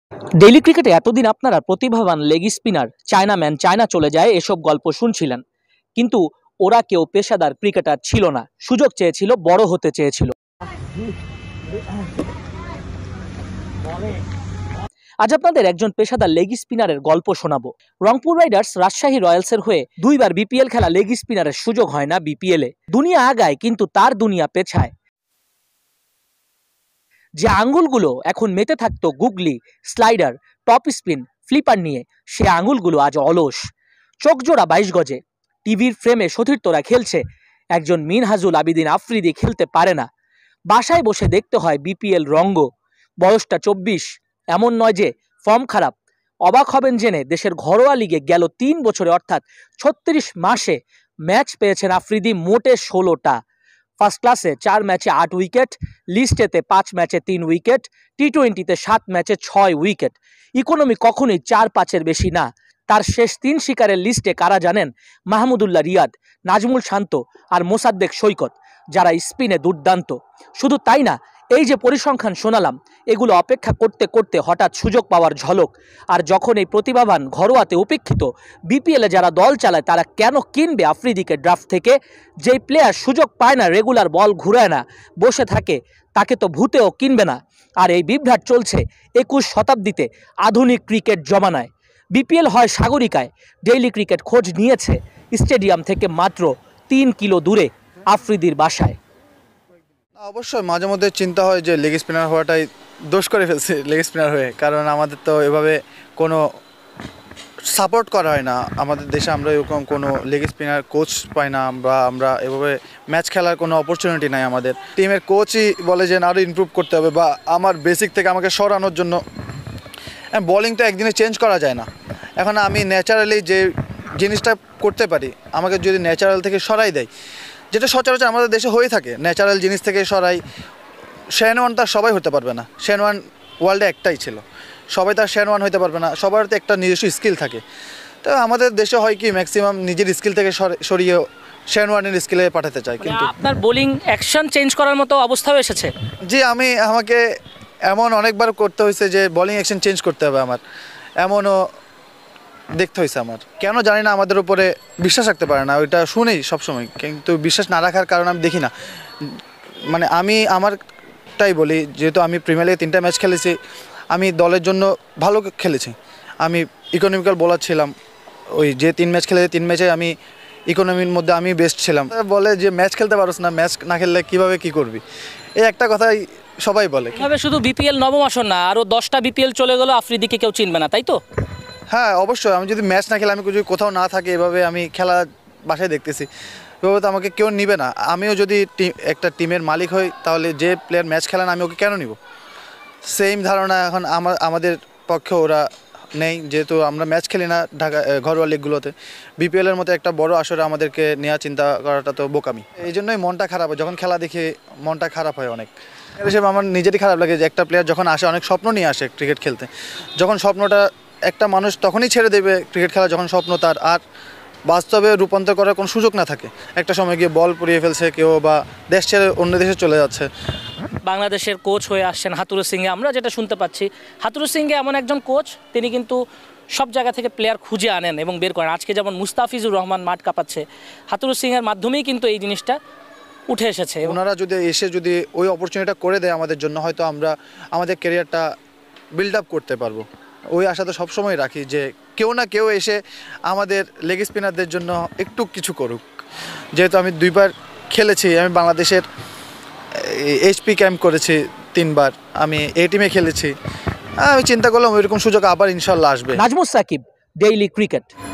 Daily ক্রিকেটে এতদিন আপনারা প্রতিভাবান লেগ স্পিনার, চায়নাম্যান, চায়না চলে যায় এসব গল্প শুনছিলেন, কিন্তু ওরা কেউ পেশাদার ক্রিকেটার ছিল না। সুযোগ চেয়েছিল, বড় হতে চেয়েছিল। আজ আপনাদের একজন পেশাদার লেগ স্পিনারের গল্প শোনাবো। রংপুর রাইডার্স, রাজশাহী রয়্যালসের হয়ে দুইবার বিপিএল খেলা লেগ স্পিনারের সুযোগ হয় না বিপিএলে। দুনিয়া আগায় কিন্তু তার দুনিয়া পেছায়। যে আঙ্গুলগুলো এখন মেতে থাকতো googly, slider, top spin, flipper নিয়ে, সে আঙ্গুলগুলো আজ অলস। চোখজোড়া 22 গজে টিভির ফ্রেমে সতীর্থরা খেলছে, একজন মিনহাজুল আবিদিন আফ্রিদি খেলতে পারে না। বাসায় বসে দেখতে হয় বিপিএল রঙ্গ। বয়সটা 24, এমন নয় যে ফর্ম খারাপ। অবাক হবেন জেনে দেশের ঘরোয়া লিগে গেল 3 বছরে অর্থাৎ 36 মাসে ম্যাচ পেয়েছেন আফ্রিদি মোটে 16টা। ফার্স্ট ক্লাসে 4 ম্যাচে 8 উইকেট, লিস্টেতে 5 ম্যাচে 3 উইকেট, টি-20তে 7 ম্যাচে 6 উইকেট। ইকোনমি কখনোই 4-5-এর বেশি না। তার শেষ 3 শিকারের লিস্টে কারা জানেন? মাহমুদুল্লাহ রিয়াদ, নাজমুল শান্ত আর মোসাদ্দেক সৈকত, যারা স্পিনে দুর্দান্ত। শুধু তাই না, এই যে পরিসংখ্যান শোনালাম, এগুলো অপেক্ষা করতে করতে হঠাৎ সুযোগ পাওয়ার ঝলক। আর যখন এই প্রতিভাবান ঘরোয়াতে উপেক্ষিত বিপিএলে যারা দল চালায়, তারা কেন কিনবে আফ্রিদিকে ড্রাফট থেকে? যেই প্লেয়ার সুযোগ পায় না, রেগুলার বল ঘুরায় না, বসে থাকে, তাকে তো ভূতেও কিনবে না। আর এই বিভ্রাট চলছে 21 শতাব্দীতে, আধুনিক ক্রিকেট জমানায়। বিপিএল হয় সাগরিকায়, ডেইলি ক্রিকেট খোঁজ নিয়েছে স্টেডিয়াম থেকে মাত্র 3 কিলো দূরে আফ্রিদির বাসায়। অবশ্যই মাঝে মধ্যে চিন্তা হয় যে লেগ স্পিনার হওয়াটাই দোষ করে ফেলছে লেগ স্পিনার হয়ে, কারণ আমাদের তো এভাবে কোনো সাপোর্ট করা হয় না আমাদের দেশে। আমরা এরকম কোনো লেগ স্পিনার কোচ পাই না, আমরা এভাবে ম্যাচ খেলার কোনো অপরচুনিটি নাই। আমাদের টিমের কোচই বলে যে আরও ইমপ্রুভ করতে হবে, বা আমার বেসিক থেকে আমাকে সরানোর জন্য। বোলিং তো একদিনে চেঞ্জ করা যায় না। এখন আমি ন্যাচারালি যে জিনিসটা করতে পারি, আমাকে যদি ন্যাচারাল থেকে সরাই দেয়, যেটা সচরাচর আমাদের দেশে হয়ে থাকে, ন্যাচারাল জিনিস থেকে সরাই। শেন ওয়ান তার সবাই হতে পারবে না। শেন ওয়ান ওয়ার্ল্ডে একটাই ছিল, সবাই তার শেন ওয়ান হতে পারবে না। সবার তো একটা নিজস্ব স্কিল থাকে। তো আমাদের দেশে হয় কি, ম্যাক্সিমাম নিজের স্কিল থেকে সরিয়ে শেন ওয়ানের স্কিলে পাঠাতে চায়। কিন্তু আপনার বোলিং অ্যাকশন চেঞ্জ করার মতো অবস্থাও এসেছে? জি, আমাকে এমন অনেকবার করতে হয়েছে যে বোলিং অ্যাকশন চেঞ্জ করতে হবে আমার, এমনও দেখতে হয়েছে আমার। কেন জানি না আমাদের উপরে বিশ্বাস রাখতে পারে না, ওইটা শুনেই সবসময়, কিন্তু বিশ্বাস না রাখার কারণে আমি দেখি না। মানে আমি আমারটাই বলি, যেহেতু আমি প্রিমিয়ার লিগে 3টা ম্যাচ খেলেছি, আমি দলের জন্য ভালো খেলেছি। আমি ইকোনমিক্যাল বোলার ছিলাম। ওই যে 3 ম্যাচ খেলেছি, 3 ম্যাচে আমি ইকোনমির মধ্যে আমি বেস্ট ছিলাম। বলে যে ম্যাচ খেলতে পারোস না, ম্যাচ না খেললে কীভাবে কী করবি, এই একটা কথাই সবাই বলে। এভাবে শুধু বিপিএল নবম আসর না, আরও 10টা বিপিএল চলে গেল, আফ্রিদিকে কেউ চিনবে না, তাই তো? হ্যাঁ, অবশ্যই। আমি যদি ম্যাচ না খেলে, আমি যদি কোথাও না থাকি, এভাবে আমি খেলা বাসায় দেখতেছি, এভাবে তো আমাকে কেউ নিবে না। আমিও যদি একটা টিমের মালিক হই, তাহলে যে প্লেয়ার ম্যাচ খেলে না, আমি ওকে কেন নিব? সেম ধারণা এখন আমাদের পক্ষে ওরা নেই, যেহেতু আমরা ম্যাচ খেলি না ঢাকা ঘরোয়া লিগগুলোতে। বিপিএলের মতো একটা বড় আসরে আমাদেরকে নেওয়া চিন্তা করাটা তো বোকামি। এই জন্যই মনটা খারাপ হয়, যখন খেলা দেখে মনটা খারাপ হয় অনেক। হিসেবে আমার নিজেরই খারাপ লাগে যে একটা প্লেয়ার যখন আসে, অনেক স্বপ্ন নিয়ে আসে ক্রিকেট খেলতে, যখন স্বপ্নটা একটা মানুষ তখনই ছেড়ে দেবে ক্রিকেট খেলা, যখন স্বপ্ন তার আর বাস্তবে রূপান্তর করার কোনো সুযোগ না থাকে। একটা সময় গিয়ে বল পুড়িয়ে ফেলছে কেউ, বা দেশ ছেড়ে অন্য দেশে চলে যাচ্ছে। বাংলাদেশের কোচ হয়ে আসছেন হাতুরু সিংহে, আমরা যেটা শুনতে পাচ্ছি, হাতুরু সিংহে এমন একজন কোচ, তিনি কিন্তু সব জায়গা থেকে প্লেয়ার খুঁজে আনেন এবং বের করেন। আজকে যেমন মুস্তাফিজুর রহমান মাঠ কাঁপাচ্ছে, হাতুরু সিংহের মাধ্যমেই কিন্তু এই জিনিসটা উঠে এসেছে। ওনারা যদি এসে যদি ওই অপরচুনিটিটা করে দেয় আমাদের জন্য, হয়তো আমরা আমাদের ক্যারিয়ারটা বিল্ড আপ করতে পারবো। ওই আশা তো সবসময় রাখি যে কেউ না কেউ এসে আমাদের লেগ স্পিনারদের জন্য একটু কিছু করুক। যেহেতু আমি 2বার খেলেছি, আমি বাংলাদেশের এইচপি ক্যাম্প করেছি 3বার, আমি এই টিমে খেলেছি। আমি চিন্তা করলাম ওইরকম সুযোগ আবার ইনশাল্লাহ আসবে। Nazmus Sakib, daily cricket.